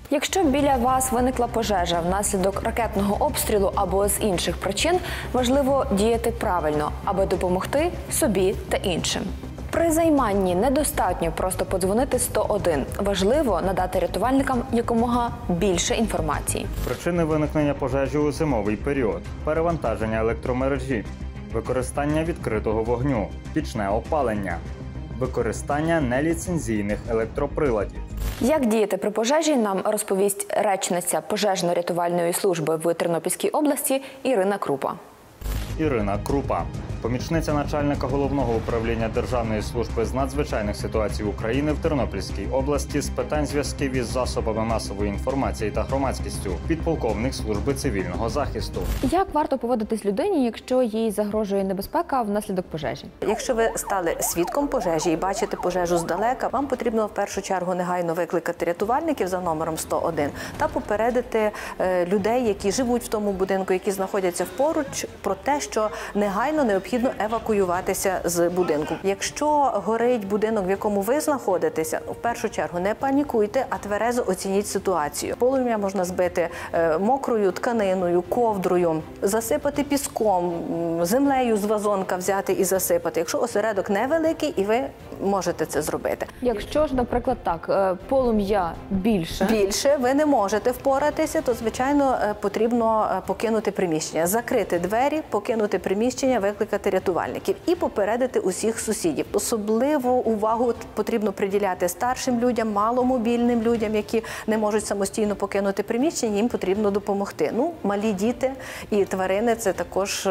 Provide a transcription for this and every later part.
Якщо біля вас виникла пожежа внаслідок ракетного обстрілу або з інших причин, важливо діяти правильно, аби допомогти собі та іншим. При займанні недостатньо просто подзвонити 101. Важливо надати рятувальникам якомога більше інформації. Причини виникнення пожежі у зимовий період – перевантаження електромережі, використання відкритого вогню, пічне опалення, використання неліцензійних електроприладів. Як діяти при пожежі, нам розповість речниця пожежно-рятувальної служби в Тернопільській області Ірина Крупа. Ірина Крупа, помічниця начальника Головного управління Державної служби з надзвичайних ситуацій України в Тернопільській області з питань зв'язків із засобами масової інформації та громадськістю, підполковник служби цивільного захисту. Як варто поводитись людині, якщо їй загрожує небезпека внаслідок пожежі? Якщо ви стали свідком пожежі і бачите пожежу здалека, вам потрібно в першу чергу негайно викликати рятувальників за номером 101 та попередити людей, які живуть в тому будинку, які знаходяться поруч, про те, що негайно необхідно евакуюватися з будинку. Якщо горить будинок, в якому ви знаходитеся, в першу чергу не панікуйте, а тверезо оцініть ситуацію. Полум'я можна збити мокрою тканиною, ковдрою, засипати піском, землею з вазонка взяти і засипати. Якщо осередок невеликий, і ви можете це зробити. Якщо ж, наприклад, так, полум'я більше, ви не можете впоратися, то, звичайно, потрібно покинути приміщення, закрити двері, покинути приміщення, викликати рятувальників і попередити усіх сусідів. Особливу увагу потрібно приділяти старшим людям, маломобільним людям, які не можуть самостійно покинути приміщення, їм потрібно допомогти. Ну, малі діти і тварини – це також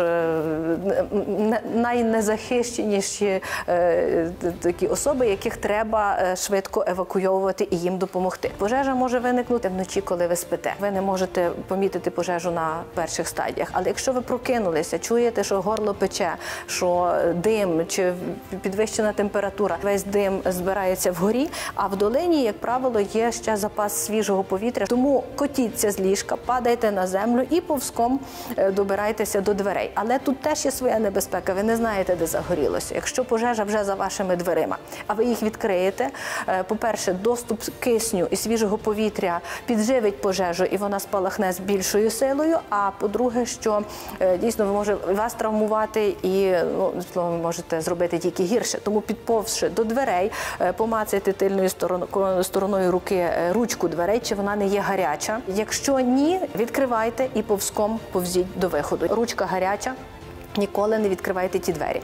найнезахищеніші такі особи, яких треба швидко евакуйовувати і їм допомогти. Пожежа може виникнути вночі, коли ви спите. Ви не можете помітити пожежу на перших стадіях, але якщо ви прокинулися, чуєте, що горло пече, що дим чи підвищена температура, весь дим збирається вгорі, а в долині, як правило, є ще запас свіжого повітря. Тому котіться з ліжка, падайте на землю і повзком добирайтеся до дверей. Але тут теж є своя небезпека, ви не знаєте, де загорілося. Якщо пожежа вже за вашими дверима, а ви їх відкриєте, по-перше, доступ кисню і свіжого повітря підживить пожежу і вона спалахне з більшою силою, а по-друге, що дійсно може вас травмувати і ви можете зробити тільки гірше. Тому підповзши до дверей, помацайте тильною стороною руки ручку дверей, чи вона не є гаряча. Якщо ні, відкривайте і повзком повзіть до виходу. Ручка гаряча. Ніколи не відкривайте ті двері.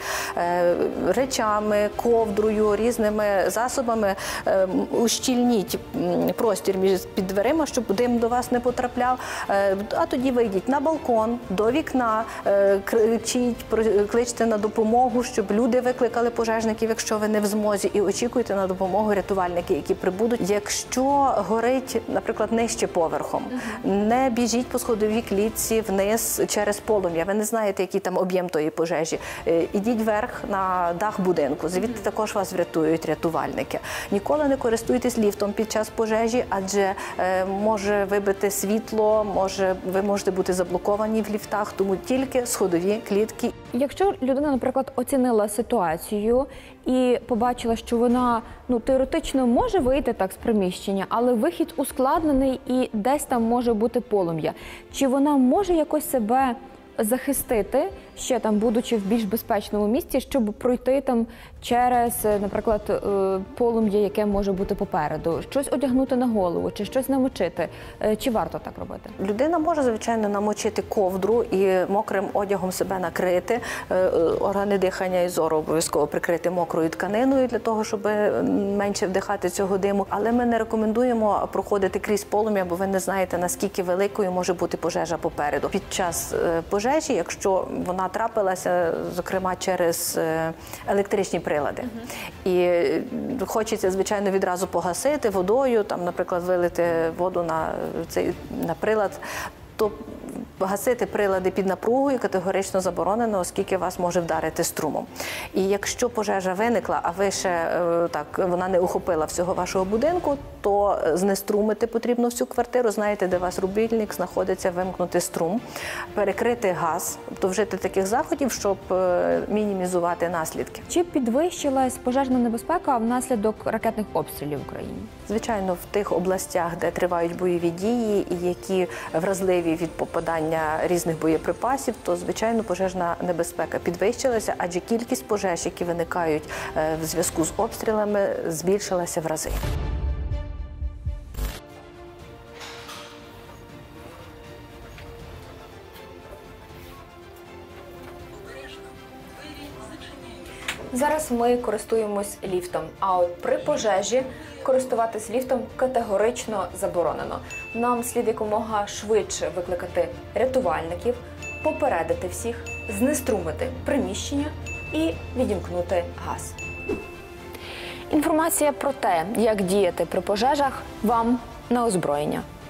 Речами, ковдрою, різними засобами ущільніть простір під дверима, щоб дим до вас не потрапляв. А тоді вийдіть на балкон, до вікна, кричіть, кличте на допомогу, щоб люди викликали пожежників, якщо ви не в змозі, і очікуйте на допомогу рятувальники, які прибудуть. Якщо горить, наприклад, нижче поверхом, не біжіть по сходовій клітці вниз через полум'я. Ви не знаєте, який там об'єм тої пожежі. Ідіть вверх на дах будинку, звідти також вас врятують рятувальники. Ніколи не користуйтесь ліфтом під час пожежі, адже може вибити світло, ви можете бути заблоковані в ліфтах, тому тільки сходові клітки. Якщо людина, наприклад, оцінила ситуацію і побачила, що вона теоретично може вийти так з приміщення, але вихід ускладнений і десь там може бути полум'я, чи вона може якось себе захистити, ще там, будучи в більш безпечному місці, щоб пройти там через, наприклад, полум'я, яке може бути попереду, щось одягнути на голову, чи щось намочити, чи варто так робити? Людина може, звичайно, намочити ковдру і мокрим одягом себе накрити, органи дихання і зору обов'язково прикрити мокрою тканиною для того, щоб менше вдихати цього диму, але ми не рекомендуємо проходити крізь полум'я, бо ви не знаєте, наскільки великою може бути пожежа попереду. Під час пожежі, якщо вона трапилася, зокрема, через електричні прилади. І хочеться, звичайно, відразу погасити водою, там, наприклад, вилити воду на прилад, то Гасити прилади під напругою категорично заборонено, оскільки вас може вдарити струмом. І якщо пожежа виникла, а ви ще вона не охопила всього вашого будинку, то знеструмити потрібно всю квартиру. Знаєте, де у вас рубільник знаходиться, вимкнути струм, перекрити газ, тобто вжити таких заходів, щоб мінімізувати наслідки. Чи підвищилась пожежна небезпека внаслідок ракетних обстрілів в Україні? Звичайно, в тих областях, де тривають бойові дії і які вразливі від попадання різних боєприпасів, то, звичайно, пожежна небезпека підвищилася, адже кількість пожеж, які виникають в зв'язку з обстрілами, збільшилася в рази. Зараз ми користуємось ліфтом, а от при пожежі користуватись ліфтом категорично заборонено. Нам слід якомога швидше викликати рятувальників, попередити всіх, знеструмити приміщення і відімкнути газ. Інформація про те, як діяти при пожежах, вам на озброєння.